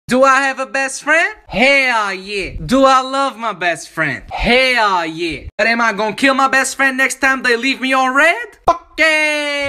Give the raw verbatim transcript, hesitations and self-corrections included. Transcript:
Do I have a best friend? Hell yeah. Do I love my best friend? Hell yeah. But am I gonna kill my best friend next time they leave me on red? Fuck yeah.